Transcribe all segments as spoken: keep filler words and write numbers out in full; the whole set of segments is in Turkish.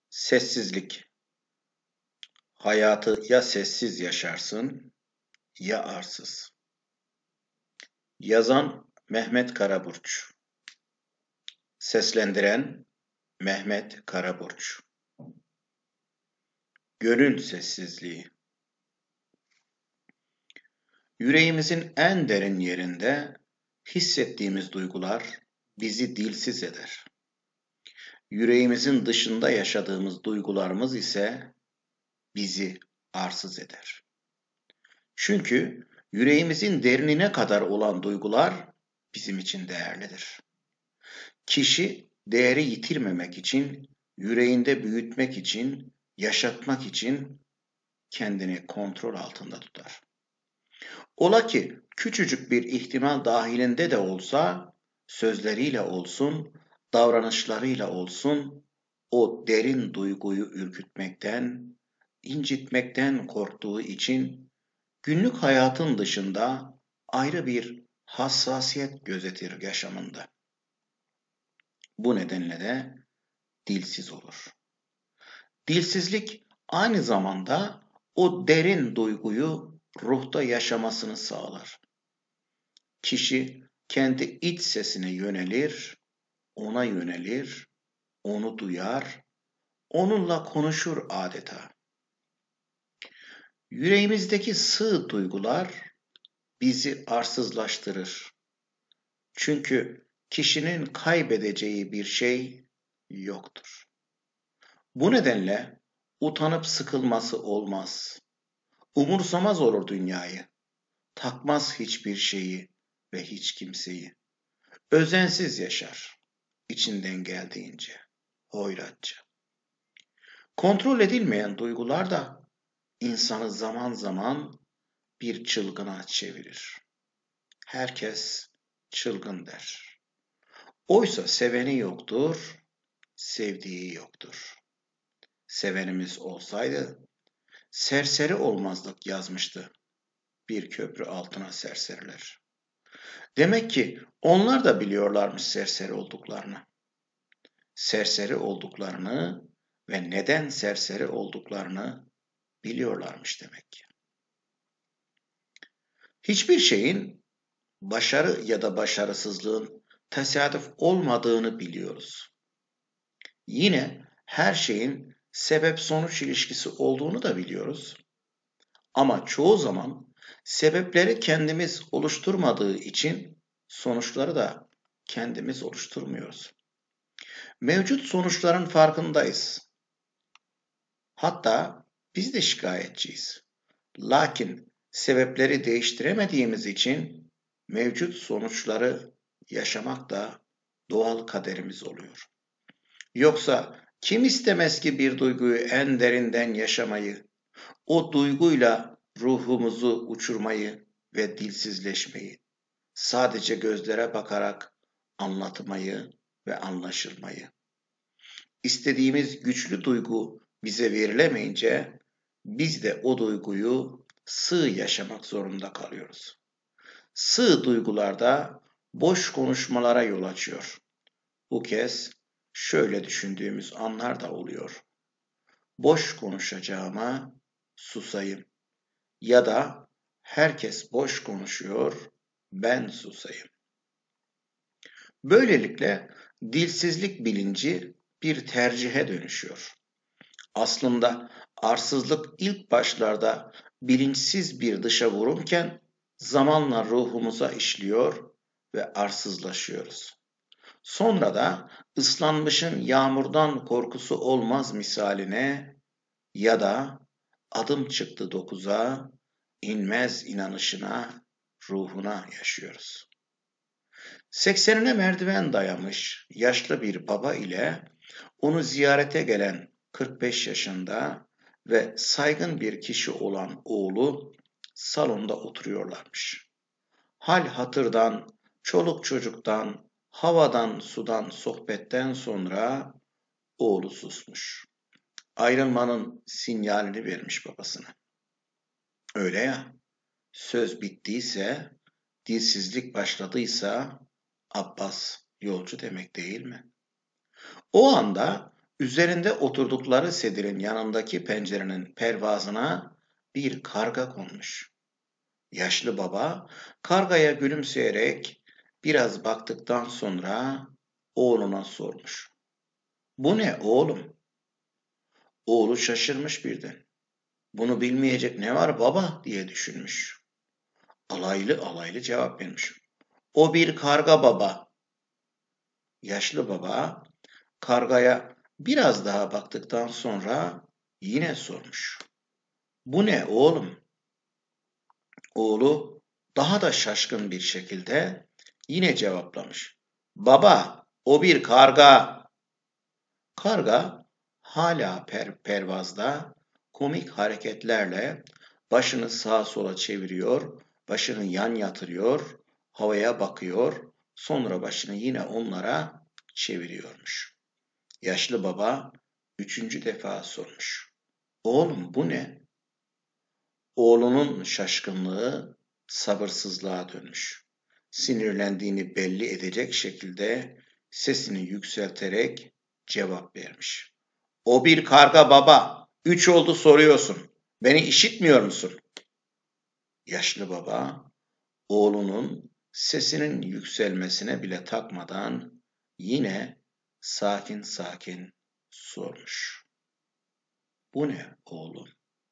Sessizlik. Hayatı ya sessiz yaşarsın ya arsız. Yazan Mehmet Karaburç. Seslendiren Mehmet Karaburç. Gönül sessizliği. Yüreğimizin en derin yerinde hissettiğimiz duygular bizi dilsiz eder. Yüreğimizin dışında yaşadığımız duygularımız ise bizi arsız eder. Çünkü yüreğimizin derinine kadar olan duygular bizim için değerlidir. Kişi değeri yitirmemek için, yüreğinde büyütmek için, yaşatmak için kendini kontrol altında tutar. Ola ki küçücük bir ihtimal dahilinde de olsa, sözleriyle olsun, davranışlarıyla olsun, o derin duyguyu ürkütmekten, incitmekten korktuğu için günlük hayatın dışında ayrı bir hassasiyet gözetir yaşamında. Bu nedenle de dilsiz olur. Dilsizlik aynı zamanda o derin duyguyu ruhta yaşamasını sağlar. Kişi kendi iç sesine yönelir, ona yönelir, onu duyar, onunla konuşur adeta. Yüreğimizdeki sığ duygular bizi arsızlaştırır. Çünkü kişinin kaybedeceği bir şey yoktur. Bu nedenle utanıp sıkılması olmaz. Umursamaz olur dünyayı. Takmaz hiçbir şeyi ve hiç kimseyi. Özensiz yaşar. İçinden geldiğince. Hoyratça. Kontrol edilmeyen duygular da insanı zaman zaman bir çılgına çevirir. Herkes çılgın der. Oysa seveni yoktur, sevdiği yoktur. Sevenimiz olsaydı serseri olmazdık yazmıştı bir köprü altına serseriler. Demek ki onlar da biliyorlarmış serseri olduklarını. Serseri olduklarını ve neden serseri olduklarını biliyorlarmış demek ki. Hiçbir şeyin başarı ya da başarısızlığın tesadüf olmadığını biliyoruz. Yine her şeyin sebep-sonuç ilişkisi olduğunu da biliyoruz. Ama çoğu zaman sebepleri kendimiz oluşturmadığı için sonuçları da kendimiz oluşturmuyoruz. Mevcut sonuçların farkındayız. Hatta biz de şikayetçiyiz. Lakin sebepleri değiştiremediğimiz için mevcut sonuçları yaşamak da doğal kaderimiz oluyor. Yoksa kim istemez ki bir duyguyu en derinden yaşamayı, o duyguyla ruhumuzu uçurmayı ve dilsizleşmeyi, sadece gözlere bakarak anlatmayı ve anlaşılmayı. İstediğimiz güçlü duygu bize verilemeyince biz de o duyguyu sığ yaşamak zorunda kalıyoruz. Sığ duygularda boş konuşmalara yol açıyor. Bu kez şöyle düşündüğümüz anlar da oluyor. Boş konuşacağıma susayım. Ya da herkes boş konuşuyor, ben susayım. Böylelikle dilsizlik bilinci bir tercihe dönüşüyor. Aslında arsızlık ilk başlarda bilinçsiz bir dışa vurumken zamanla ruhumuza işliyor ve arsızlaşıyoruz. Sonra da ıslanmışın yağmurdan korkusu olmaz misaline ya da adım çıktı dokuza, inmez inanışına, ruhuna yaşıyoruz. Seksenine merdiven dayamış yaşlı bir baba ile onu ziyarete gelen kırk beş yaşında ve saygın bir kişi olan oğlu salonda oturuyorlarmış. Hal hatırdan, çoluk çocuktan, havadan sudan sohbetten sonra oğlu susmuş. Ayrılmanın sinyalini vermiş babasına. Öyle ya, söz bittiyse, dilsizlik başladıysa Abbas yolcu demek değil mi? O anda Üzerinde oturdukları sedirin yanındaki pencerenin pervazına bir karga konmuş. Yaşlı baba kargaya gülümseyerek biraz baktıktan sonra oğluna sormuş. Bu ne oğlum? Oğlu şaşırmış birden. Bunu bilmeyecek ne var baba diye düşünmüş. Alaylı alaylı cevap vermiş. O bir karga baba. Yaşlı baba kargaya biraz daha baktıktan sonra yine sormuş. Bu ne oğlum? Oğlu daha da şaşkın bir şekilde yine cevaplamış. Baba, o bir karga. Karga hala per pervazda komik hareketlerle başını sağa sola çeviriyor, başını yan yatırıyor, havaya bakıyor, sonra başını yine onlara çeviriyormuş. Yaşlı baba üçüncü defa sormuş. Oğlum bu ne? Oğlunun şaşkınlığı sabırsızlığa dönmüş. Sinirlendiğini belli edecek şekilde sesini yükselterek cevap vermiş. O bir karga baba. Üç oldu soruyorsun. Beni işitmiyor musun? Yaşlı baba oğlunun sesinin yükselmesine bile takmadan yine sakin sakin sormuş. Bu ne oğlum?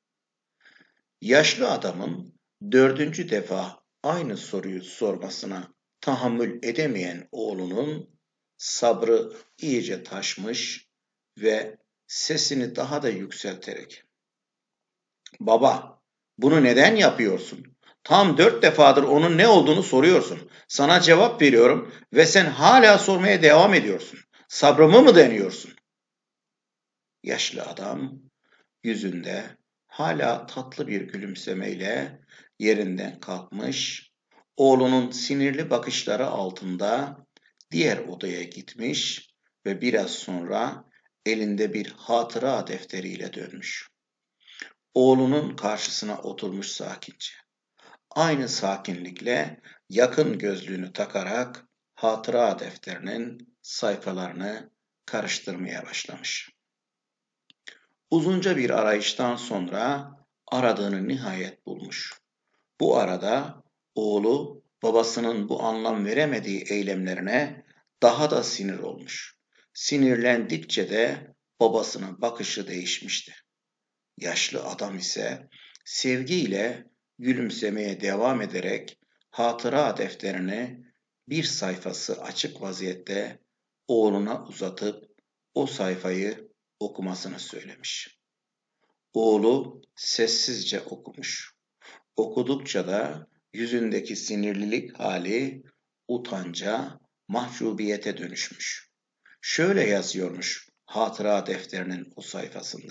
Yaşlı adamın dördüncü defa aynı soruyu sormasına tahammül edemeyen oğlunun sabrı iyice taşmış ve sesini daha da yükselterek "Baba, bunu neden yapıyorsun? Tam dört defadır onun ne olduğunu soruyorsun. Sana cevap veriyorum ve sen hala sormaya devam ediyorsun. Sabrımı mı deniyorsun?" Yaşlı adam yüzünde hala tatlı bir gülümsemeyle yerinden kalkmış, oğlunun sinirli bakışları altında diğer odaya gitmiş ve biraz sonra elinde bir hatıra defteriyle dönmüş. Oğlunun karşısına oturmuş sakince. Aynı sakinlikle yakın gözlüğünü takarak hatıra defterinin sayfalarını karıştırmaya başlamış. Uzunca bir arayıştan sonra aradığını nihayet bulmuş. Bu arada oğlu babasının bu anlam veremediği eylemlerine daha da sinir olmuş. Sinirlendikçe de babasının bakışı değişmişti. Yaşlı adam ise sevgiyle gülümsemeye devam ederek hatıra defterini bir sayfası açık vaziyette oğluna uzatıp o sayfayı okumasını söylemiş. Oğlu sessizce okumuş. Okudukça da yüzündeki sinirlilik hali utanca, mahcubiyete dönüşmüş. Şöyle yazıyormuş hatıra defterinin o sayfasında.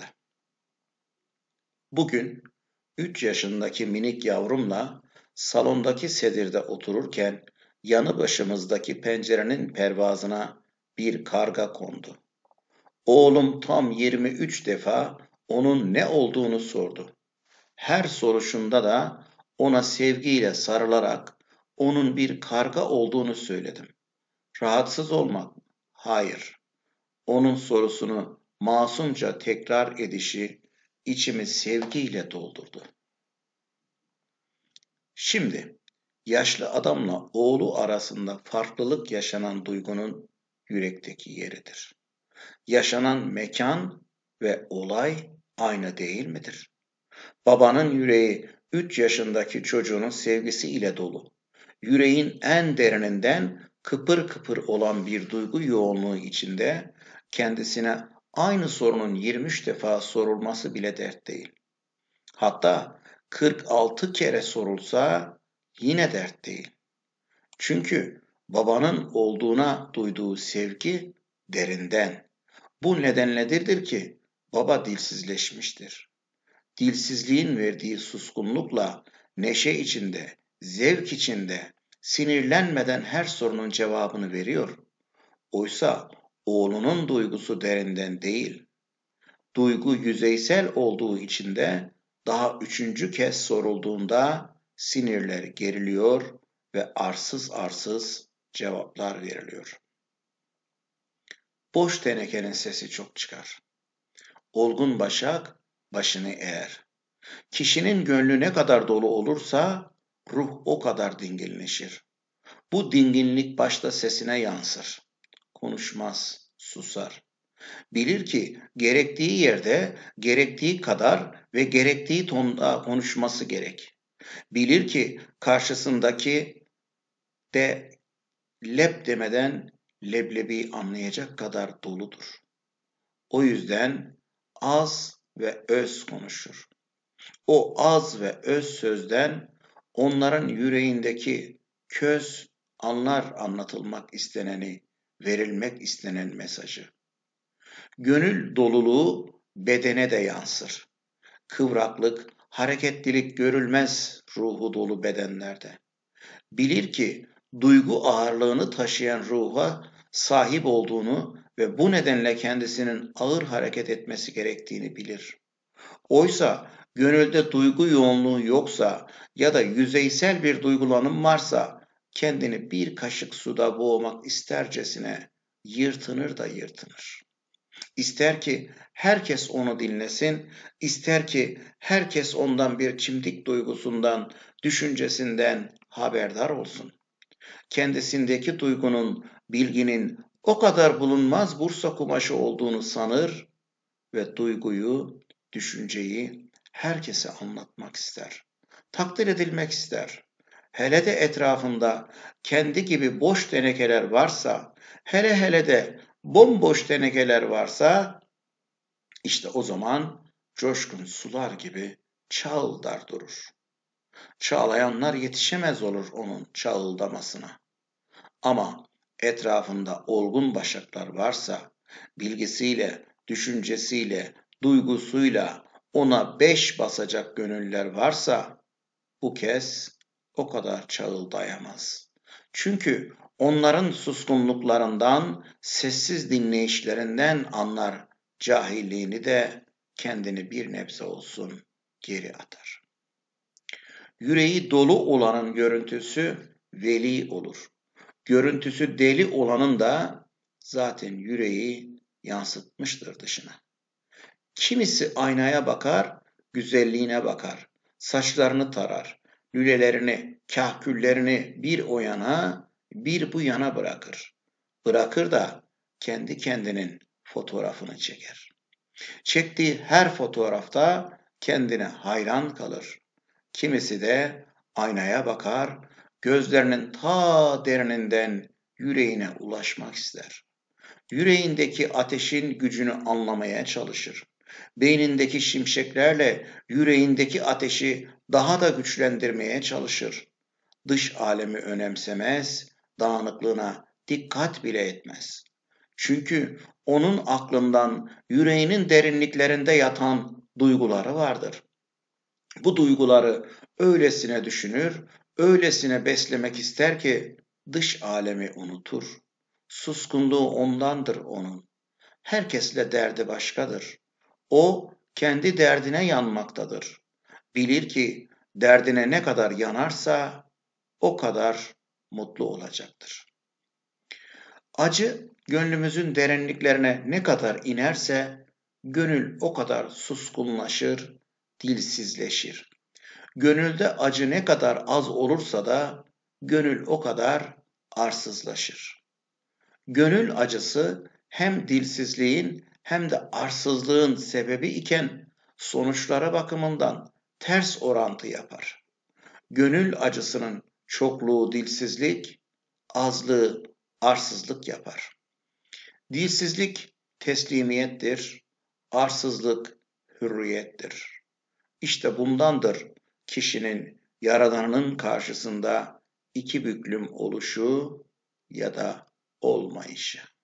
Bugün üç yaşındaki minik yavrumla salondaki sedirde otururken yanı başımızdaki pencerenin pervazına bir karga kondu. Oğlum tam yirmi üç defa onun ne olduğunu sordu. Her soruşunda da ona sevgiyle sarılarak onun bir karga olduğunu söyledim. Rahatsız olmak? Hayır. Onun sorusunu masumca tekrar edişi içimi sevgiyle doldurdu. Şimdi yaşlı adamla oğlu arasında farklılık yaşanan duygunun yürekteki yeridir. Yaşanan mekan ve olay aynı değil midir? Babanın yüreği üç yaşındaki çocuğunun sevgisiyle dolu. Yüreğin en derininden kıpır kıpır olan bir duygu yoğunluğu içinde kendisine aynı sorunun yirmi üç defa sorulması bile dert değil. Hatta kırk altı kere sorulsa yine dert değil. Çünkü babanın olduğuna duyduğu sevgi derinden. Bu nedenledir ki baba dilsizleşmiştir. Dilsizliğin verdiği suskunlukla neşe içinde, zevk içinde, sinirlenmeden her sorunun cevabını veriyor. Oysa oğlunun duygusu derinden değil, duygu yüzeysel olduğu için de daha üçüncü kez sorulduğunda sinirler geriliyor ve arsız arsız cevaplar veriliyor. boş tenekenin sesi çok çıkar. Olgun başak başını eğer. Kişinin gönlü ne kadar dolu olursa ruh o kadar dinginleşir. Bu dinginlik başta sesine yansır. Konuşmaz, susar. Bilir ki gerektiği yerde, gerektiği kadar ve gerektiği tonda konuşması gerek. Bilir ki karşısındaki de lep demeden leblebi anlayacak kadar doludur. O yüzden az ve öz konuşur. O az ve öz sözden onların yüreğindeki köz anlar anlatılmak isteneni, verilmek istenen mesajı. Gönül doluluğu bedene de yansır. Kıvraklık, hareketlilik görülmez ruhu dolu bedenlerde. Bilir ki duygu ağırlığını taşıyan ruha sahip olduğunu ve bu nedenle kendisinin ağır hareket etmesi gerektiğini bilir. Oysa gönülde duygu yoğunluğu yoksa ya da yüzeysel bir duygulanım varsa kendini bir kaşık suda boğmak istercesine yırtınır da yırtınır. İster ki herkes onu dinlesin, ister ki herkes ondan bir çimdik duygusundan, düşüncesinden haberdar olsun. Kendisindeki duygunun, bilginin o kadar bulunmaz Bursa kumaşı olduğunu sanır ve duyguyu, düşünceyi herkese anlatmak ister. Takdir edilmek ister. Hele de etrafında kendi gibi boş tenekeler varsa, hele hele de bomboş tenekeler varsa, işte o zaman coşkun sular gibi çağıldar durur. Çağlayanlar yetişemez olur onun çağıldamasına. Ama etrafında olgun başaklar varsa, bilgisiyle, düşüncesiyle, duygusuyla ona beş basacak gönüller varsa, bu kez o kadar çağıldayamaz. Çünkü onların suskunluklarından, sessiz dinleyişlerinden anlar cahilliğini de kendini bir nebze olsun geri atar. Yüreği dolu olanın görüntüsü veli olur. Görüntüsü deli olanın da zaten yüreği yansıtmıştır dışına. Kimisi aynaya bakar, güzelliğine bakar, saçlarını tarar, lülelerini, kahküllerini bir o yana, bir bu yana bırakır. Bırakır da kendi kendinin fotoğrafını çeker. Çektiği her fotoğrafta kendine hayran kalır. Kimisi de aynaya bakar, gözlerinin ta derininden yüreğine ulaşmak ister. Yüreğindeki ateşin gücünü anlamaya çalışır. Beynindeki şimşeklerle yüreğindeki ateşi daha da güçlendirmeye çalışır. Dış alemi önemsemez, dağınıklığına dikkat bile etmez. Çünkü onun aklından yüreğinin derinliklerinde yatan duyguları vardır. Bu duyguları öylesine düşünür, öylesine beslemek ister ki dış alemi unutur. Suskunluğu ondandır onun. Herkesle derdi başkadır. O kendi derdine yanmaktadır. Bilir ki derdine ne kadar yanarsa o kadar mutlu olacaktır. Acı gönlümüzün derinliklerine ne kadar inerse gönül o kadar suskunlaşır, dilsizleşir. Gönülde acı ne kadar az olursa da gönül o kadar arsızlaşır. Gönül acısı hem dilsizliğin hem de arsızlığın sebebi iken sonuçlara bakımından ters orantı yapar. Gönül acısının çokluğu dilsizlik, azlığı arsızlık yapar. Dilsizlik teslimiyettir, arsızlık hürriyettir. İşte bundandır kişinin Yaradan'ın karşısında iki büklüm oluşu ya da olmayışı.